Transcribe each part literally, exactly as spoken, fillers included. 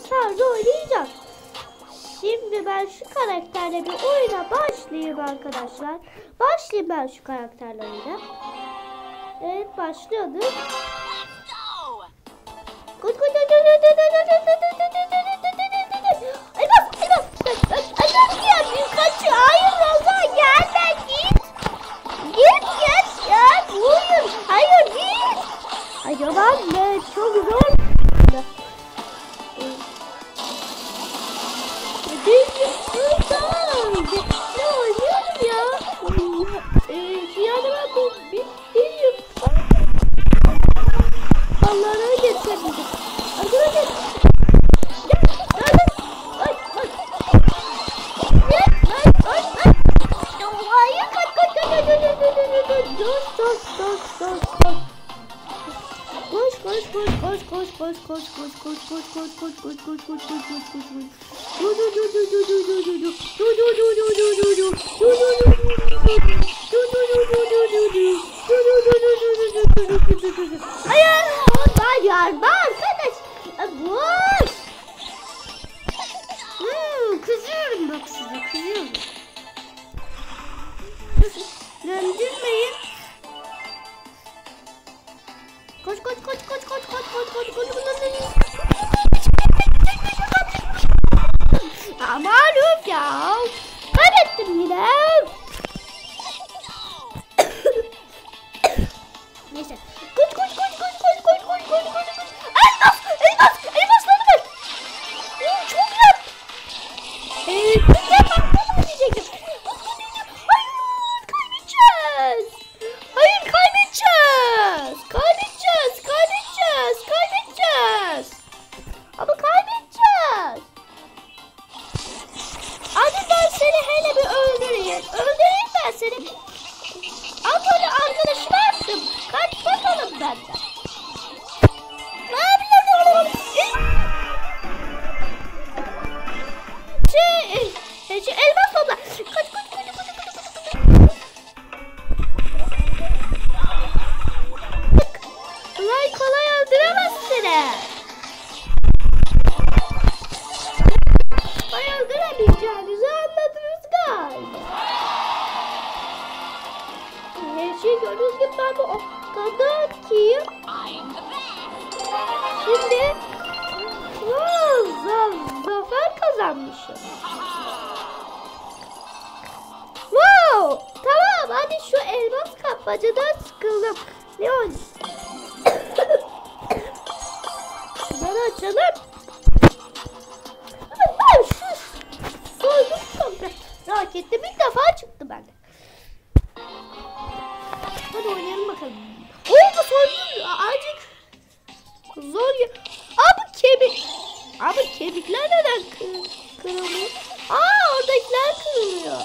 tarzı oynayacağız. Şimdi ben şu karakterle bir oyuna başlayayım arkadaşlar. Başlayayım ben şu karakterle oyuna. Evet başlıyorduk. Koş koş koş koş Elmas Elmas Elmas gel kaçıyor. Hayır Roza gelme git. Git git ya buyur. Hayır git. Ay tamam be çok zor. Ne oynuyorum ya? Eee yani ben bu bir değilim. Allah'ına getirdim. Allah'ına getirdim. Gel, gel, ay, ay. Gel, ay, ay, ay. Hayır, kaç, kaç, kaç, kaç, kaç, kaç, kaç. Dur, dur, dur, dur, dur. Koş, koş, koş, koş, koş, koş, koş, koş, koş, koş, koş, koş, koş, koş, koş, koş, koş, koş, koş. Dur, dur, dur, dur, dur, dur, dur, dur, dur. Dur, dur, dur, dur, dur, dur, dur. Dur, dur, dur, dur, dur, dur. Dur, dur, dur, dur, dur, dur. Dur, dur, dur, dur, dur, dur, dur, dur, dur, dur, dur. Hayır, var yardım arkadaş. Boş. Hmm, kızıyorum bak size, kızıyorum. Döndürmeyin. Koş koş koş koş koş koş koş koş koş koş. Aman of ya. Kaybettim yine. Neyse. Koş koş koş koş koş koş koş koş koş. Elmas elmas elmasları var. Çok güzel. Eee güzel patlamak diyecektim. Hayır kaybedeceğiz. Hayır kaybedeceğiz. Kaybedeceğiz. Kaybedeceğiz. Kaybedeceğiz. Ama kaybedeceğiz. Hadi ben seni hele bir öldüreyim. Öldüreyim ben seni. Al böyle arkadaşını attım. Kaç bakalım benden. Ne yapıyorsun? Şey, şey elmas topla. Kaç kaç kaç kaç kaç kaç. Kolay kolay öldüremez seni. Kolay öldüremeyeceğinizi anladınız galiba. Her şey gördüğünüz gibi ben bu kadar ki. Şimdi wow, zafer kazanmışım. Wow, tamam hadi şu elmas kapmacadan sıkıldım. Ne oldu? Bana açalım. Ben şu soydum komple. Rakette bir defa çıktı bende. Hadi oynayalım bakalım. Oo bu soygun azıcık zor ya. Abi kemik. Abi kemikler neden kırılıyor? Aa oradakiler kırılıyor.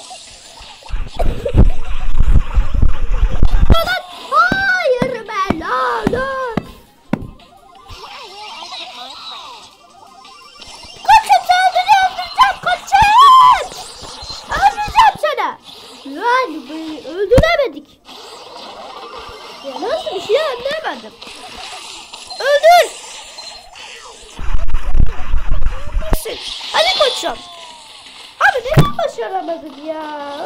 Hayır ben lan. Kaçın saldırı öldüreceğim kaçın. Öldüreceğim sana. Yani beni öldüremedik. Ya nasıl bir şey anlamadım. Öldür. Hadi koçum. Abi neden başaramadın ya?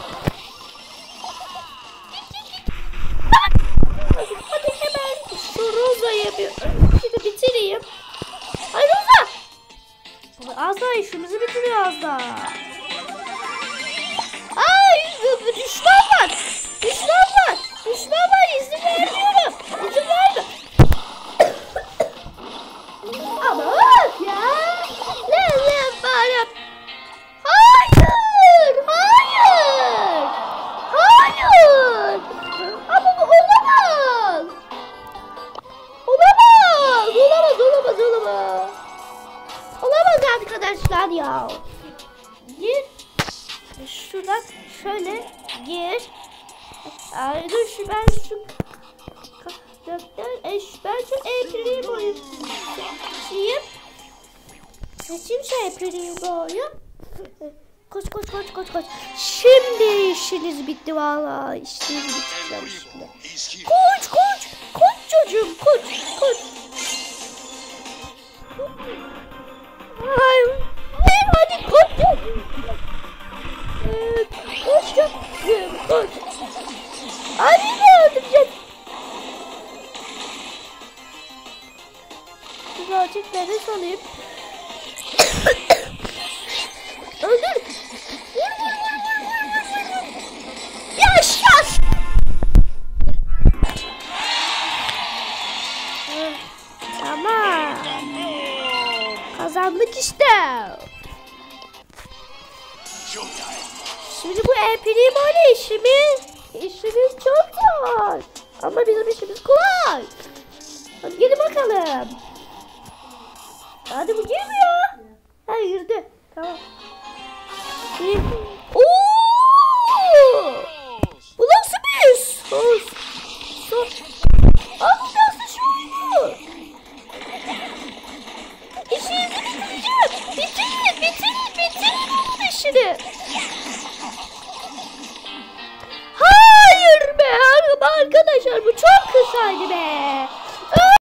Hadi hemen şu Roza'yı bir şimdi bitireyim. Ay Roza. Az daha işimizi bitiriyor az daha. Ay düşman var. Düşman var. Düşman var. İzin vermiyorum. İzin verme. Ama bak ya. Ne ne bana. Hayır. Hayır. Hayır. Ama bu olamaz. Olamaz. Olamaz. Olamaz. Olamaz. Olamaz arkadaşlar ya. Gir. Şuradan şöyle gir. Ay dur şu ben şu ben şu ekranı boyu seçeyim. Seçeyim şu ekranı boyu. Koş koş koş koş koş. Şimdi işiniz bitti vallahi. İşiniz bitti şimdi. Koş koş. Koş çocuğum koş koş. Hayır. Hadi koş. Evet, koş koş. Koş. Hadi ne öldürecek? Birazcık nefes alayım. Öldür. Vur vur vur vur vur vur vur. Yaşas. Tamam. Kazandık işte. Şimdi bu El Primo ile işimiz, işimiz çok zor. Ama bizim işimiz kolay. Hadi gelin bakalım. Hadi bu girmiyor. Ha girdi. Tamam. Ooo! Bu nasıl bir sos? Sos. Aa bu nasıl şu? İşinizi bitireceğim. Bitirin, bitirin, bitirin onun işini.